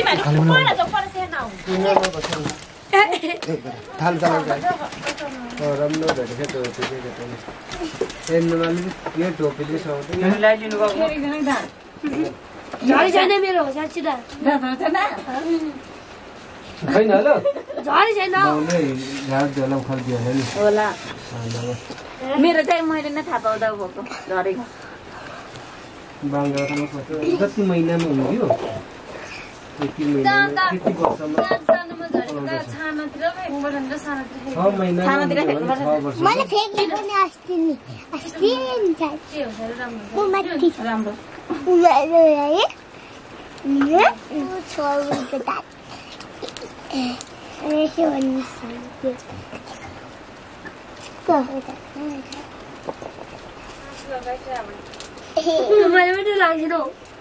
मेरो चाहिँ मैले नै थाहा पाउँदा भएको झरेको कति महिनामा हुन्थ्यो यति महिनामा कति वर्षमा मैले फेक्दिनु नि अस्ति नि राम्रो छोरीको दात के भन्नु मैले पनि लाग्दैन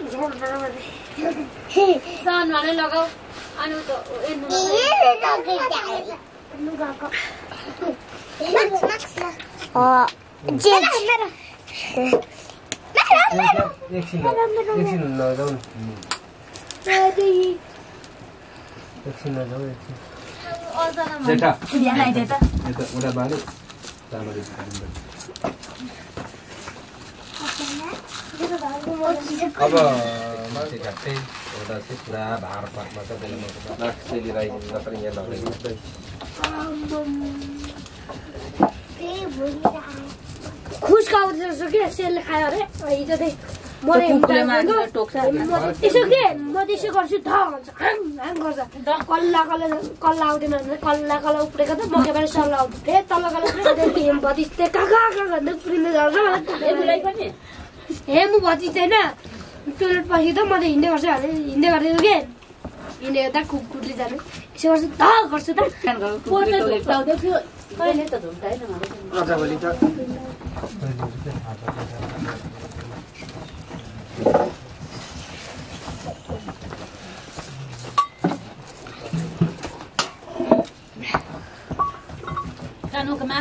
सानोले लगाऊ अनि अब मान्छे घाटै हुँदा चाहिँ पुरा भार पार्मा छ त्यसले सेली राई मात्र यहाँ लगाइदिन्छ खुस खाउँछ के सेलले खायो अरे हिजो चाहिँ मलाई यसो के म त्यसो गर्छु ध भन्छ ह्याङ गर्छ कल्ला कल्ला आउँदैन कल्ला कल्ला उप्रेको त मकैबाट सल्लाह आउँछ फेरि तल्ला कल्ला भतिज त्यहाँ कहाँ भन्दा उफ्रिँदै जान्छ हे म भतिज छैन टोइलेट पछि त म त हिँड्दै गर्छु हिँड्दै गर्दैछु के हिँडेको त कुकुरले जानु यसो गर्छु ध गर्छु त कानुकोमा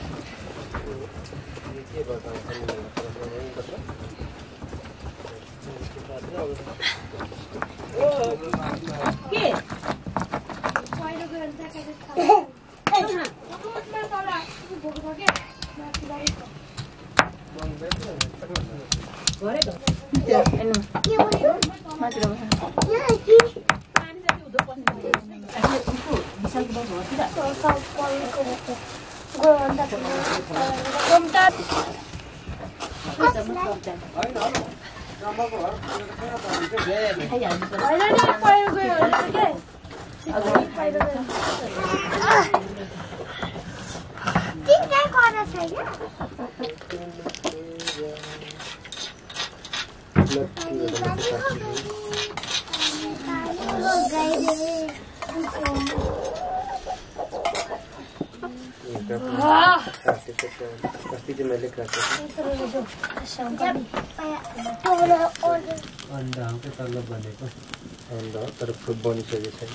के अन्डा हो तल्लो बनेको अन्डा तर बनिसकेको छैन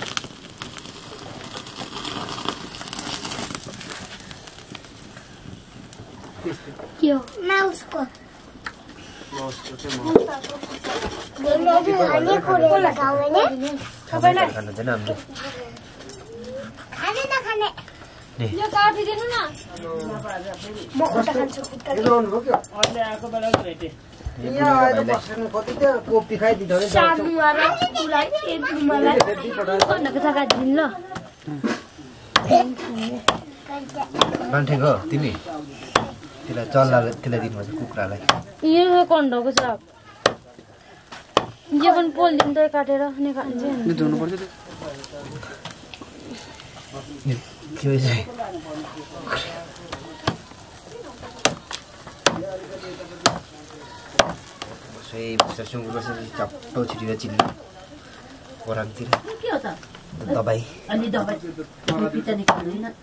के हो माउसको यो काटिदिनु न म खुट्टा खान्छु मान्छेको तिमी त्यसलाई चल्ला त्यसलाई दिनुपर्छ कुखुरालाई यो कन्डको छ यो पनि पोलिदिनु त काटेर निकाल्छ नि धुनुपर्छ त्यो चाहिँ सुँगुर चप्टो छिटेर चिल्ली ओरामतिर दबाई अनि दबाई पिता निकाल्नु न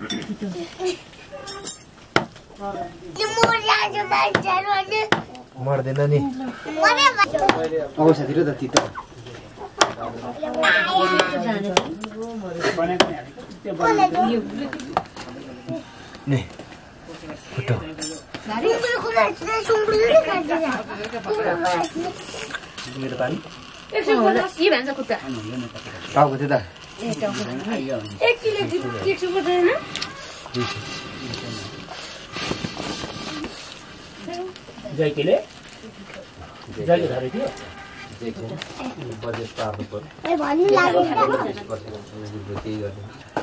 मर्दैन नि औषधि र त तितो ने फोटो मेरो पानी 150 के भन्छ खुट्टा टाउको थियो त 1 किलो 150 हैन जयले धरे थियो बजेट त आफ्नो पर्यो ए भन्नु लाग्यो केही गर्ने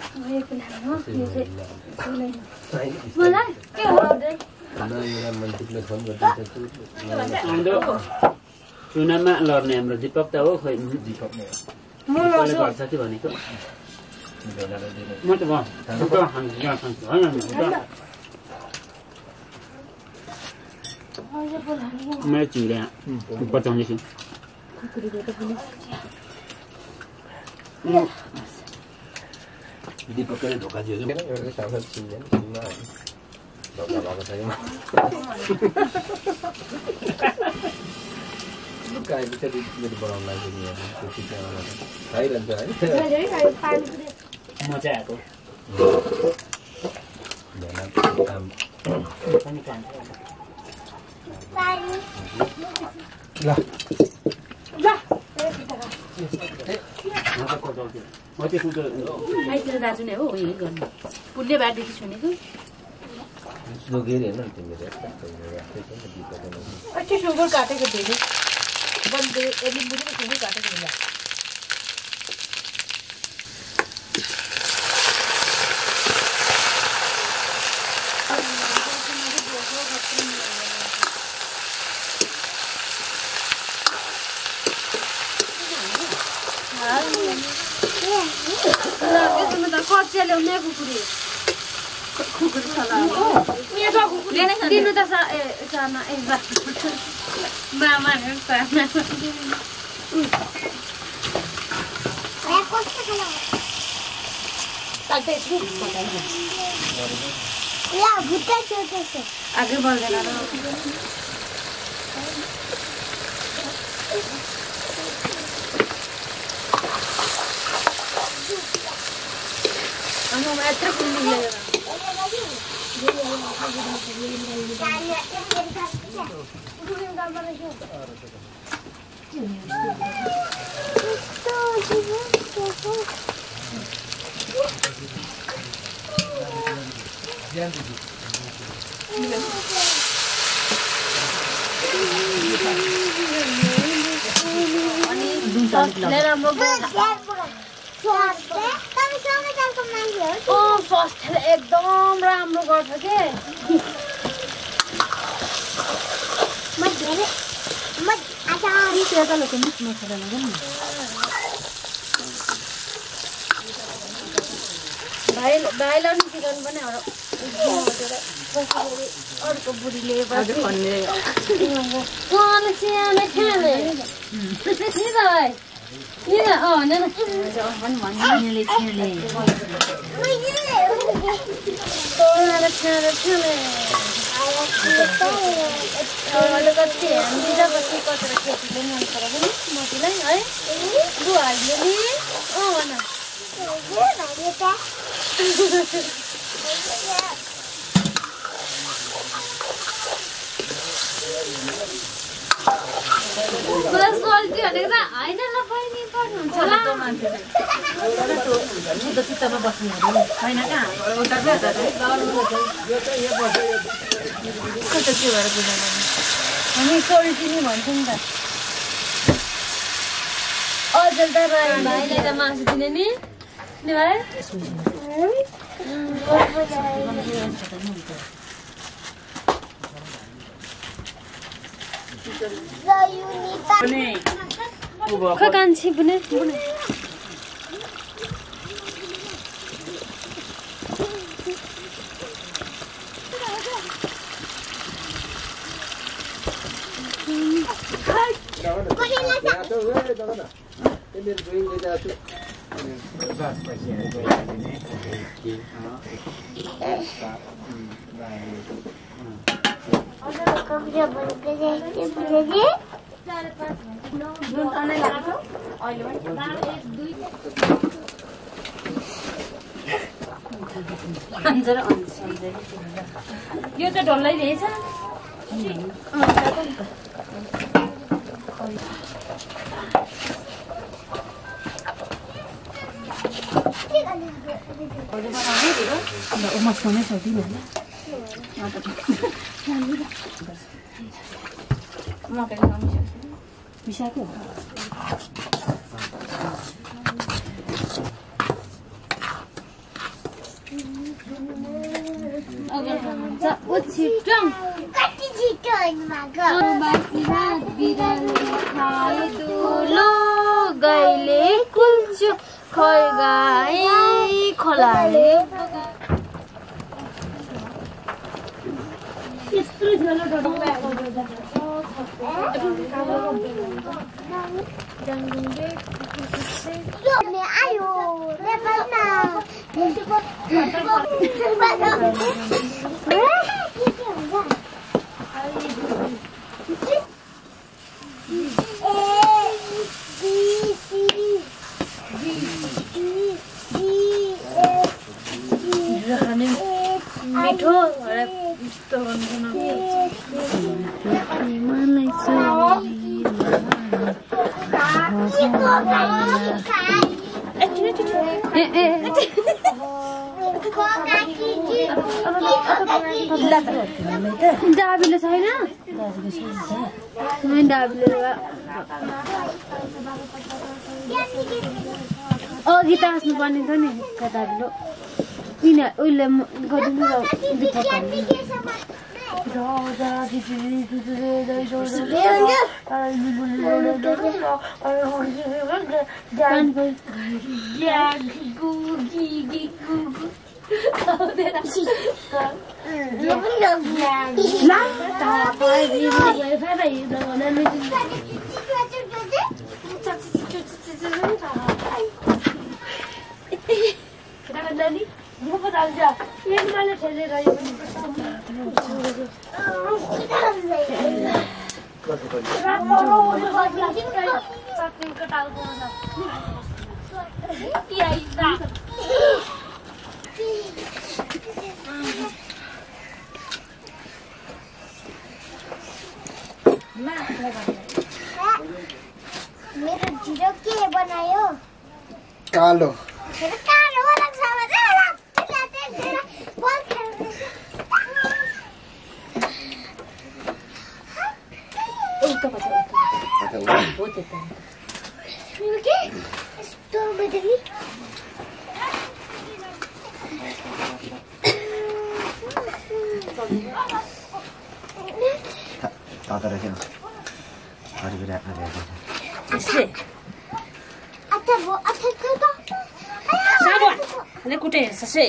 मलाई के हो एउटा मन्त्रीले फोन गरिदिन्छ चुनावमा लड्ने हाम्रो दीपक त हो खोइ दीपक नै हो गर्छ कि भनेको म त मैले चिउरा बचाउँदैछु दीपकले धोका दियो एउटा साथी चिन्दैन धोका भएको छैन काय बिचारी मेरो बनाउन लाग्यो नि त्यो चिकनमा खाइरहन्छ है म चाहिँ आएको आइतिर दाजु नै हो यही गर्नु पुल्ले बाटदेखि सुनेको लोगेर हेर्न तिमीले अच्छी सुगर काटेको धेरै बन्दे लिम्बू पनि सुगर काटेको होला कच्चिया ल्याउने कुकुरी खुकुरी छला दिनु त साना मामा साना आगे बढ्दैन यत्रो खुल्ली एकदम राम्रो गर्छ के भाइलाई पनि चिकन पनि अर्को बुढीले कति बिजापछि कचरा खेतीले मन पराएको नि मतीलाई है बुहारीले नि भन सोल्टी भनेको त होइन ल बहिनी पर्नुहुन्छ चित्तमा बस्नु होइन कहाँ के भएर बुझाउनु हामी सोल्टी नि भन्छौँ नि त अझै त भाइलाई त मासु दिने नि भाइ खै कान्छी बुने यो चाहिँ डल्लै रहेछ गैले कुल्छु खै गाई खोलाले आयो नेपालमा मिठो डाबीले छैन अघि त हाँस्नुपर्ने थियो नि डाबीलो किन उहिले मेरो जीरो के बनायो कालो कालो लाग्छ कुटे ससे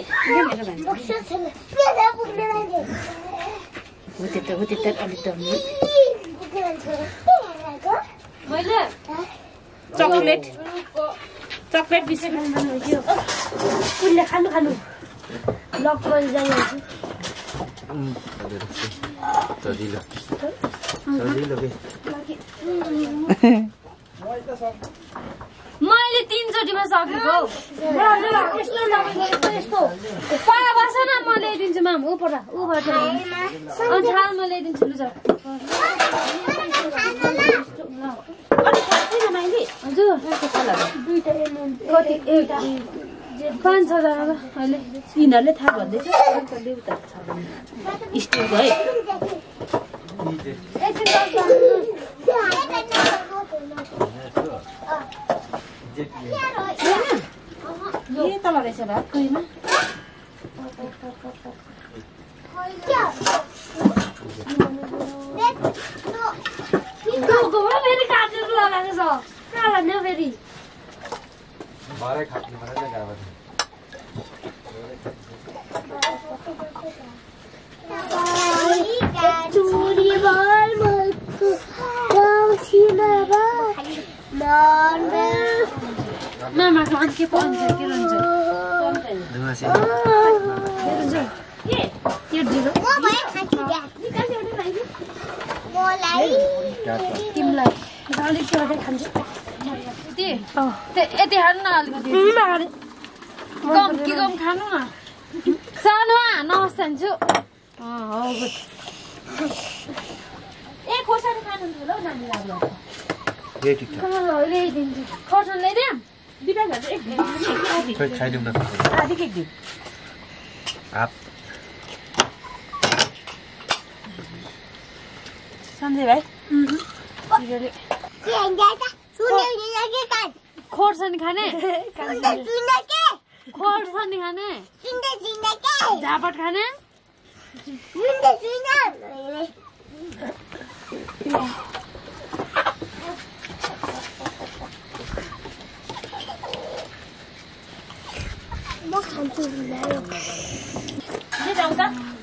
चकलेट बिस्कुट कुनले खानु खानु लक पनि जान्छु सजिलो मैले 3 चोटीमा सकेको पहिला बस न म ल्याइदिन्छु माम ऊबाट थालमा ल्याइदिन्छु लु हजुर कति 5-6 जना अहिले यिनीहरूले थाहा भन्दैछ स्टिल है के तल रहेछ भात कुइमा फेरि काटेर लगाएको छ कहाँ लाने फेरि भरे खाट्नु पर्छ गाउँमा मामाको अनि के पाउँछ के रहन्छ तिमीलाई अलिक एउटा खान्छु यति हाल्नु न अलिकति कम खानु न सानोमा नमस्ते भन्छु ए खोर्सानी खानु ल नानीलाई यही ठिक छ ल्याइदिन्छु खर्चन ल्याइदिउँ दिपा घर एक खोइ खाइदिउँ न आधी केक दिउँ हाफ सन्जय भाइ खोर्सानी खाने खोर्सानी खाने झापट खाने म खान्छु के जाउँ त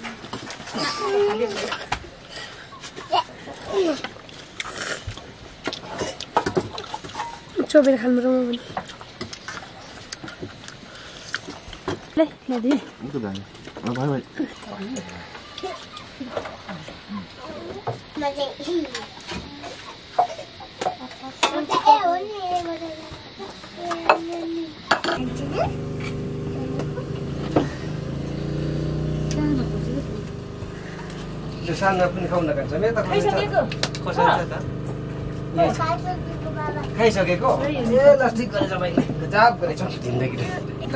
चोबेर खानु र म पनि ले ल्याइदिए भाइ भाइ त्यो सानो पनि खाउन कान्छ मेरो त खाइसकेको खोर्सानी छ त खाइसकेको ए ल ठिक गरेछ भाइले गजब गरेछ जिन्दगीले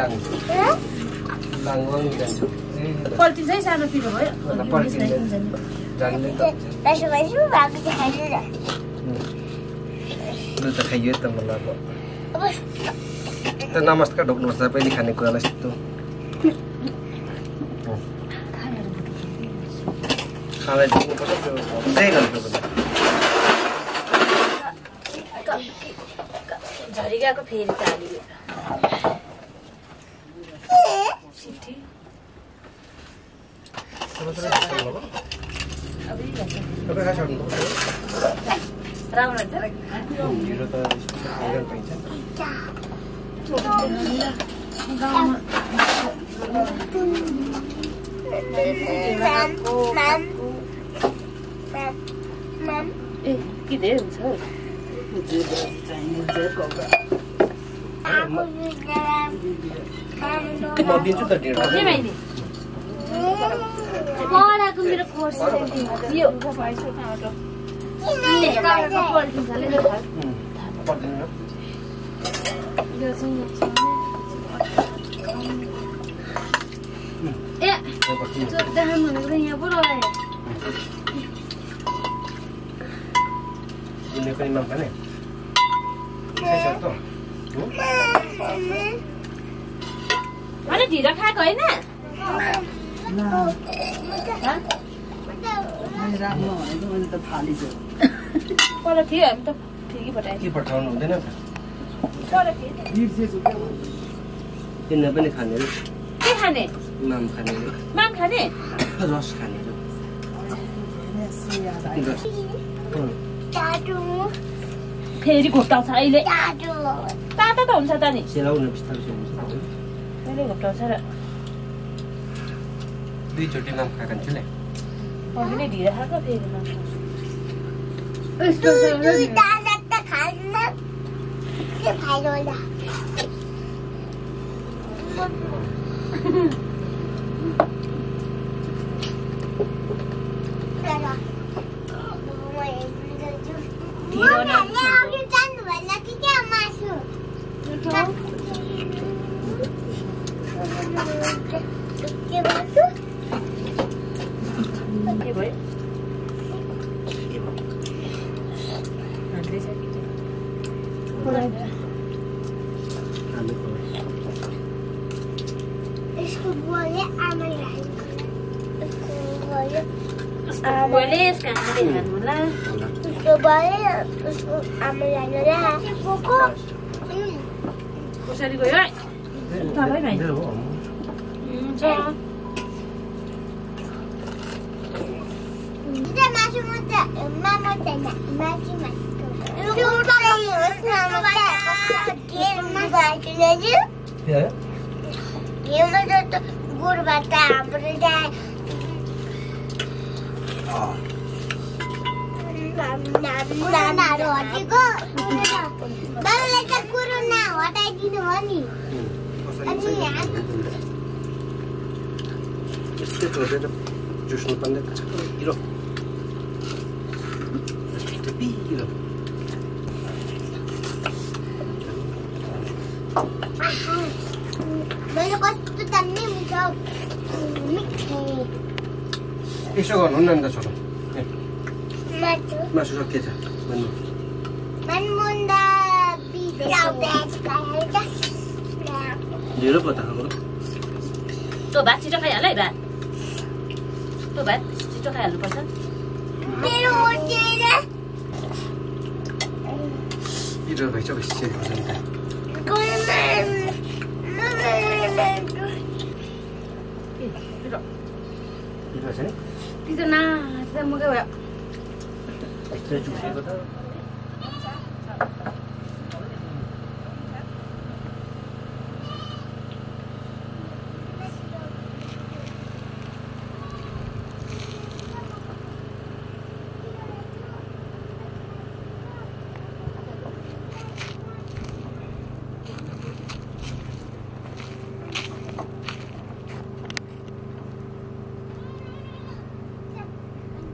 लाङवाङ जान्छ पल्टिन्छ है सानो पिरो भयो जान्ने त ल त खाइयो त मलाई अब त नमस्कार ढोक्नुपर्छ पहिले खाने कुरालाई यस्तो खानालाई ढोक्नुपर्छ त्यो त्यही गर्नुपर्छ झरी गएको फेरि चाली राम्रो ढिलो त आइरहनु पाइन्छ के धेरै हुन्छ म दिन्छु त ढिलो कराको मेरो खोर्सानी यो ए चोक्दाम भनेको यहाँ पो लगायो दिने पनि नखाने खाइसक्यो अनि ढिलो खाएको होइन पर थियो हामी त ठिकै पठायो के पठाउनु हुँदैन पर थियो तिनीहरू पनि खाने रे के खाने माम खाने रे माम खाने रस खाने रे रस फेरि घोप्टाउँछ अहिले तातो त हुन्छ त नि सेलाउनु बिस्तारै हुन्छ फेरि घोप्टाउँछ र दुईचोटि माम खाएको थिएँ पनि ढिलो खाएको फेरि माम के भयो यसको बुवाले आमाले मैले यसका खाने खानु होला उसको बुवाले उसको आमाले बोको कसरी गयो है तपाईँ भाइ हुन्छ मासु मात्रै मासु गुडबाट हाम्रो नानाहरू हटेको बाबालाई त कुरो नहटाइदिनु हो नि अनि यस्तै छोडेर चुस्नु पर्ने पिरो पिरो मैले कस्तो तान्ने मिठो मिठो यसो गर्नु न अन्त छोटो मासु मासु सकिएछ भन्नु मनमुन्दा ढिलो पो त खाएको त्यो भात छिटो खाइहाल है भात त्यो भात छिटो खाइहाल्नुपर्छ मेरो ओटेर पिरो भइसक्यो बेसी त्यो त ना मकै भयो यस्तो चुसेको त